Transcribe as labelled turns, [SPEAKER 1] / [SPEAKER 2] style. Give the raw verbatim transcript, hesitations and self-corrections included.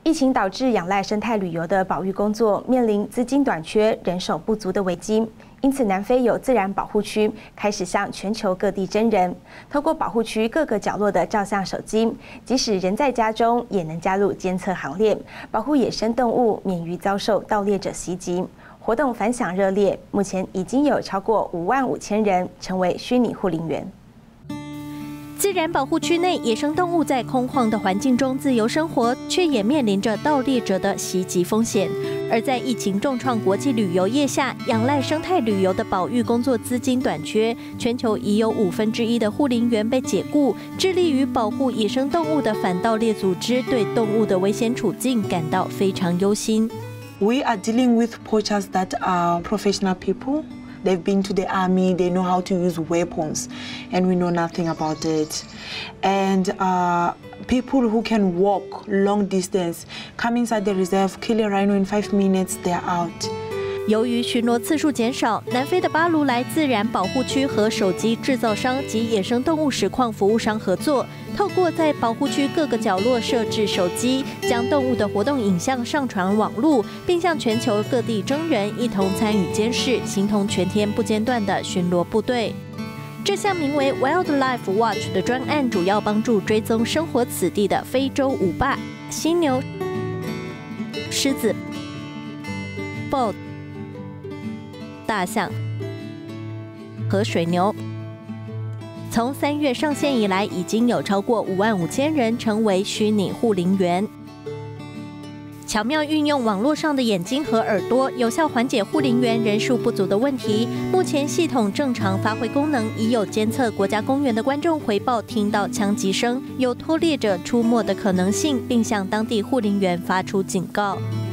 [SPEAKER 1] 疫情导致仰赖生态旅游的保育工作面临资金短缺、人手不足的危机。因此，南非有自然保护区开始向全球各地征人，透过保护区各个角落的照相手机，即使人在家中，也能加入监测行列，保护野生动物免于遭受盗猎者袭击。活动反响热烈，目前已经有超过五万五千人成为虚拟护林员。
[SPEAKER 2] 自然保护区内，野生动物在空旷的环境中自由生活，却也面临着盗猎者的袭击风险。而在疫情重创国际旅游业下，仰赖生态旅游的保育工作资金短缺，全球已有五分之一的护林员被解雇。致力于保护野生动物的反盗猎组织对动物的危险处境感到非常忧心。
[SPEAKER 3] We are dealing with poachers that are professional people. They've been to the army, they know how to use weapons, and we know nothing about it. And uh, people who can walk long distance, come inside the reserve, kill a rhino in five minutes, they're out.
[SPEAKER 2] 由于巡逻次数减少，南非的巴卢莱自然保护区和手机制造商及野生动物实况服务商合作，透过在保护区各个角落设置手机，将动物的活动影像上传网路，并向全球各地征人一同参与监视，形同全天不间断的巡逻部队。这项名为 Wildlife Watch 的专案，主要帮助追踪生活此地的非洲舞霸、犀牛、狮子、豹。 大象和水牛，从三月上线以来，已经有超过五万五千人成为虚拟护林员。巧妙运用网络上的眼睛和耳朵，有效缓解护林员人数不足的问题。目前系统正常发挥功能，已有监测国家公园的观众回报听到枪击声，有偷猎者出没的可能性，并向当地护林员发出警告。